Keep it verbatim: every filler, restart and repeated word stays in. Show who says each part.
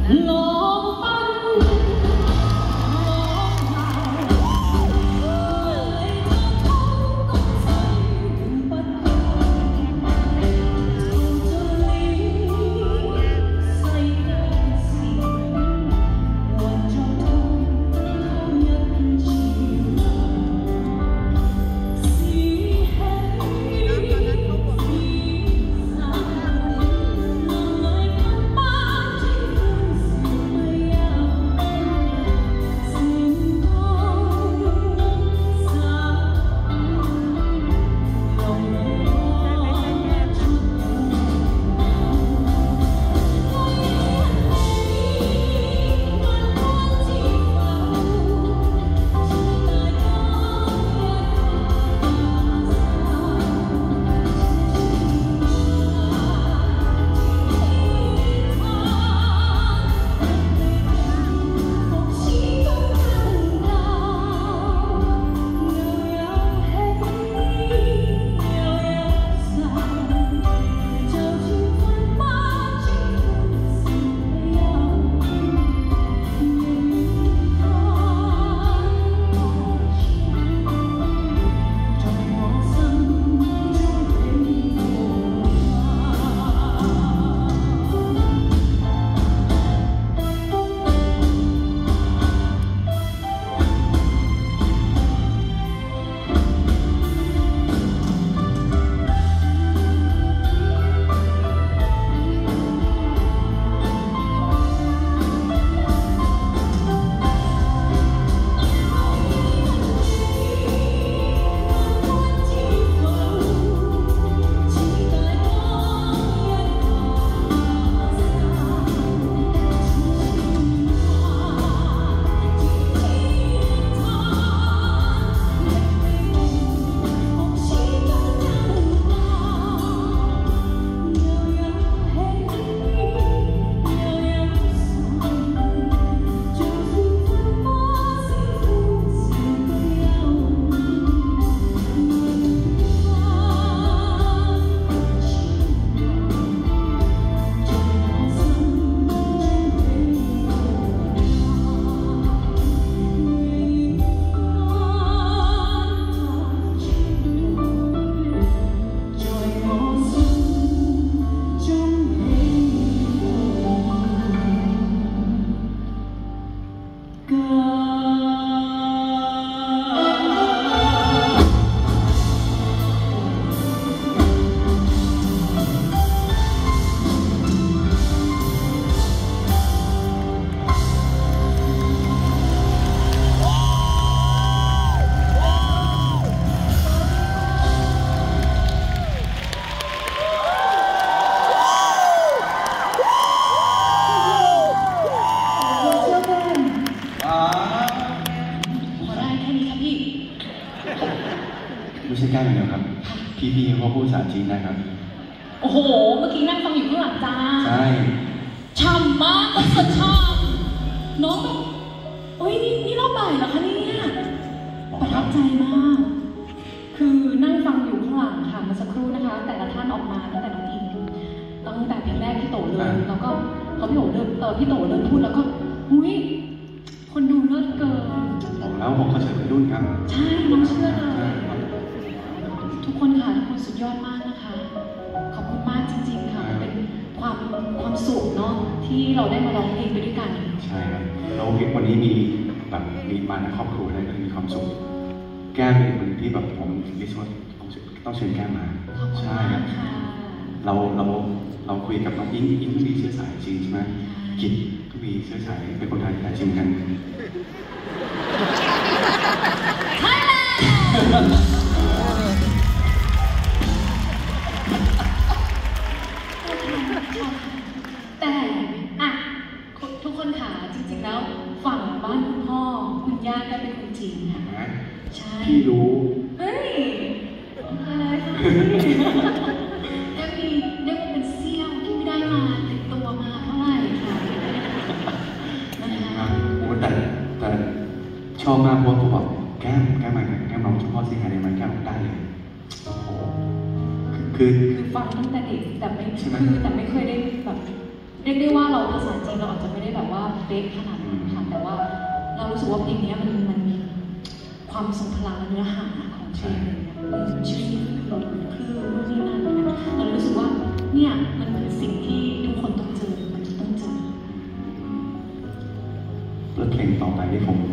Speaker 1: ไม่ใช่แก้อย่างเดียวครับพี่ๆเขาพูดภาษาจีนนะครับ
Speaker 2: โอ้โหเมื่อกี้นั่งฟังอยู่ข้างหลังจ้า
Speaker 1: ใช่
Speaker 2: ช่ำมากคอนเสิร์ตช่ำน้องแบบเอ้ยนี่นี่รอบบ่ายเหรอคะเนี่ยประทับใจมากคือนั่งฟังอยู่ข้างหลังค่ะเมื่อสักครู่นะคะแต่ละท่านออกมาตั้งแต่น้องอิงตั้งแต่เพลงแรกพี่โตเลยแล้วก็พอพี่โตเริ่มเออพี่โตเริ่มพูดแล้วก็หุ้ยคนดูเลิศเกิน
Speaker 1: บอกแล้วบอกเขาเฉยเป็นรุ่นครับ
Speaker 2: ใช่น้องเชื่อเลยทุกคนค่ะทุกคนสุดยอดมากนะคะขอบคุณมากจริงๆค่ะเป็นความความสุขเนาะที่เราได้มาร้องเพลงไปด้วยกัน
Speaker 1: ใช่ครับเราวันนี้มีแบบมีมาในครอบครัวได้ก็มีความสุขแก้มเป็นคนที่แบบผมลิสต์ว่าต้องเชิญแก้มมาใช่ครับเราเราเราคุยกับน้องอิงอิงก็มีเชื้อสายจีนใช่ไหมกิจก็มีเชื้อสายเป็นคนไทยแต่จีนกัน
Speaker 2: ใช่แล้วแต่อะทุกคนค่ะจริงๆแล้วฝั่งบ้านคุณพ่อคุณย่าก็เป็นคนจีนค่ะใช่
Speaker 1: พี่รู้
Speaker 2: เฮ้ยอะไรคะก็มีเรียกว่าเป็นเซี่ยวที่ไม่ได้มาติดตัวมาเท่าไหร่ค่ะนะคะ
Speaker 1: โอ้แต่แต่ชอบมากเพราะเขาบอกแก้มแก้มมาแก้มร้องเฉพาะสิ่งไหนมันแก้มได้เลยโอ้คือ
Speaker 2: คือฟังตั้งแต่เด็กแต่ไม่คือแต่ไม่เคยได้แบบไเรียกได้ว่าเราภาษาจีนเราอาจจะไม่ได้แบบว่าเป๊ะขนาดนั้นค่ะแต่ว่าเรารู้สึกว่าเพลงนี้มันมันมีความทรงพลังและเนื้อหาของเพลงชื่อลมคลื่นนู่นนี่นั่นเรารู้สึกว่าเนี่ยมันคือสิ่งที่ทุกคนต้องเจอมันจะต้องเจอ
Speaker 1: แล้วเพลงต่อไปที่ผม